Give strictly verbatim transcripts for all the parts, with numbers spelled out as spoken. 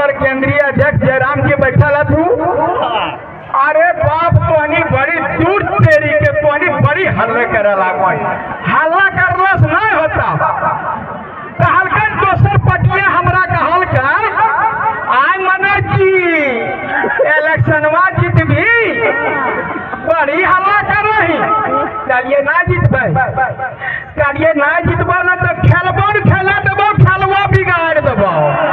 केंद्रीय अध्यक्ष जयराम जी बैठल हूँ। अरे बाप तोहनी बड़ी दूर तेरी के तोहनी बड़ी हल्ला करे लागो। हल्ला करला से नहीं होता। कहलकन दोसर पटिया हमरा कहलकन आय मनोज जी इलेक्शनवा जीतबी बड़ी हल्ला कर रही। कहलिए ना जीतबे कहलिए ना जीतबो ना तो खेलबो खेला देबो खेलवा बिगाड़ देबो।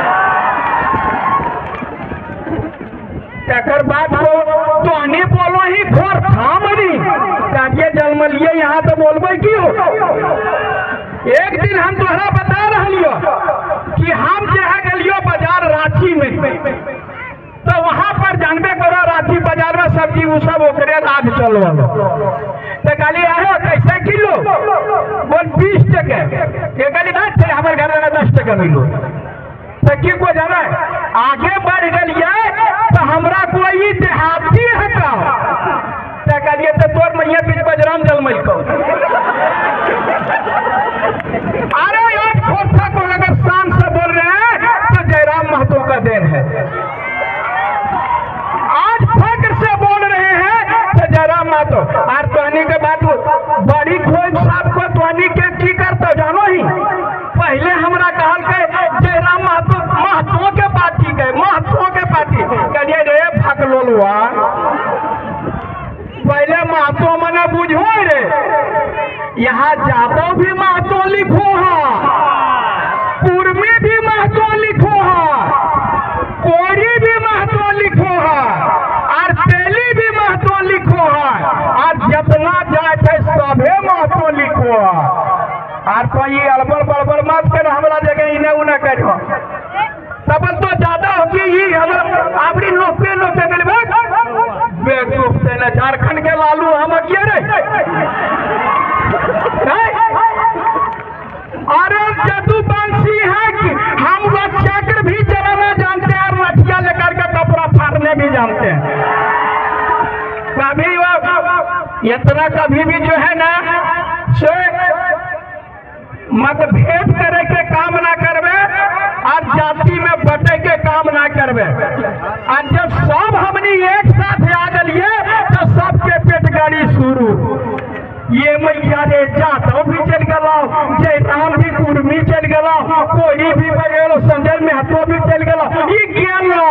तकर बाद को तोहनी बोलो ही घोर थामनी काटिए जन्म लिए यहाँ तो बोलबे की हो। एक दिन हम तोहरा बता रहियो कि हम जहाँ गलियो बाजार रांची में तो वहाँ पर जानबे करो रांची बाजार में सब्जी वो सब ओकरे राज चलो तो कहली आयो कैसे किलो बोल बीस टके ये कहली ना थे हमारे घर में दस टका मिलो तो की को जाना आगे बढ़ गलिए तो हमरा कोई देहाती है का तो कहलिए तो तोर मैया बीच बजराम जलमल को। अरे एक खोखा को अगर शान से बोल रहे हैं तो जयराम महतो का देन है। आज फक्र से बोल रहे हैं तो जयराम महतो और तोहनी के बात बड़ी खोज साहब को तोहनी के की करता जानो ही पहले हमरा कहल के जयराम महतो महतो के पार्टी के महतो के पार्टी कहलिए रे भगलोलवा पहले महतो मने बुझो रे यहाँ जादव भी महतो लिखो है कुर्मी भी महतो लिखो है कोरी भी महतो लिखो है और तेली भी महतो लिखो है और जितना जाए सभे महतो लिखो है। और कोई अलबल बड़बड़ मत कर हमरा जगह इन्हें उन्हें करो तब तो ज्यादा होगी ये हम आपरी लोपे लोपे गल बेवकूफ से न झारखंड के लालू हम किए रे। अरे जदुवंशी है कि हम लोग चक्र भी चलाना जानते हैं और लठिया लेकर के कपड़ा फाड़ने भी जानते हैं। कभी वो इतना कभी भी जो है ना सो मतभेद करे के काम ना करवे और जाति में बटे के काम ना करवे। और जब सब हमनी एक साथ आ गलिए तो सबके पेट गाड़ी शुरू ये मैया रे जातो भी चल गलो जयराम भी कुर्मी चल गलो कोई भी बगेलो संजय महतो भी चल गलो ये गेलो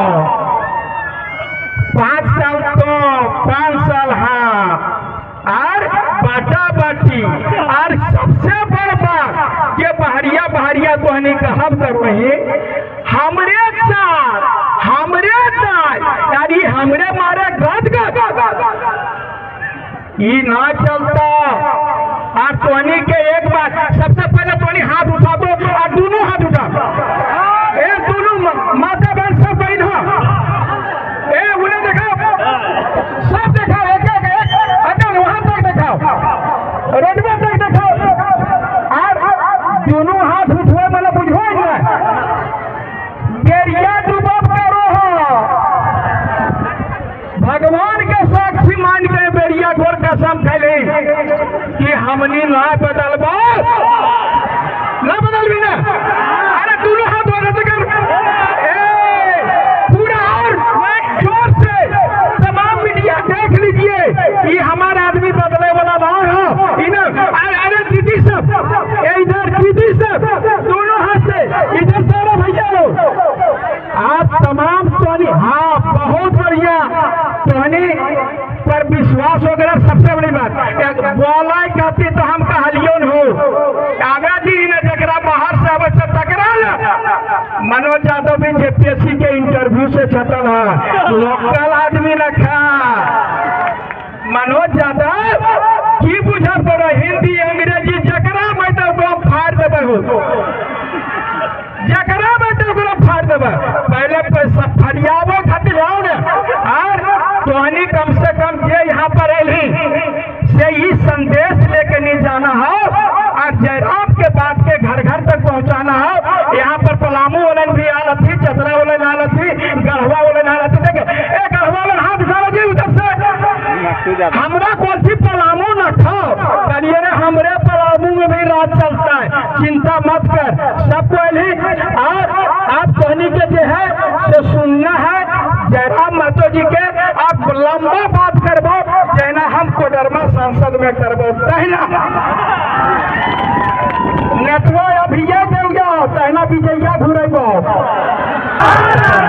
पाँच साल तो पाँच साल हाँ और बाटा बाटी और सबसे बड़ बात ये बहरिया बहरिया तोहनी कहब कर रही हमरे चार हमरे चार यानी हमरे मारे गद गद ये ना चलता। और तोहनी के एक बात सबसे पहले तोहनी हाथ उठा दो और दोनों हाथ उठा ए दोनों माता बहन सब बहन ए उन्हें देखा सब देखा एक एक एक अगर वहां तक दिखाओ रोडवे तक दिखाओ और दोनों हाथ उठवे मतलब बुझो ना बेरिया डूबब करो हो भगवान के साक्षी मान के बेरिया घोर कसम खैले कि हमनी ना बदलबो ना बदलबी ना। अरे दोनों हाथ वाला कर ए पूरा और जोर से तमाम मीडिया देख लीजिए ये हमारा आदमी बदले वाला ना है इधर। अरे दीदी सब इधर दीदी सब दोनों हाथ से इधर सारा भैया लोग आप तमाम तोहनी हाँ बहुत बढ़िया तोहनी पर विश्वास वगैरह सबसे बड़ी बात बोला कहती तो हम कहलियों हो आगा जी ने जरा बाहर से अवश्य टकराल मनोज यादव भी जेपीएससी के इंटरव्यू से छटल है लोकल आदमी रखा मनोज यादव की बुझा पड़ो हिंदी अंग्रेजी जकरा मैं तो बम फाड़ देवे हो जकरा मैं तो फाड़ देवे पहले पैसा फरियाबो खातिर आओ ने और तोहनी कम से कम जे यहाँ पर एली से ही संदेश लेके नहीं जाना हो और जयराम के बात के घर घर तक पहुँचाना हो। यहाँ पर पलामू वाले भी आल थी चतरा वाले नाल थी गढ़वा वाले नाल थी देखे एक गढ़वा वाले हाथ उठा जी उधर से हमरा कौन सी पलामू न था करिए रे हमरे पलामू में भी राज चलता है चिंता मत कर सबको एली और आप कहनी के जो है लंबा बात करबो जैना हम कोडरमा संसद में करबो तहिना नेतवा अभी ये देव जाओ तहिना विजया घुरेबो।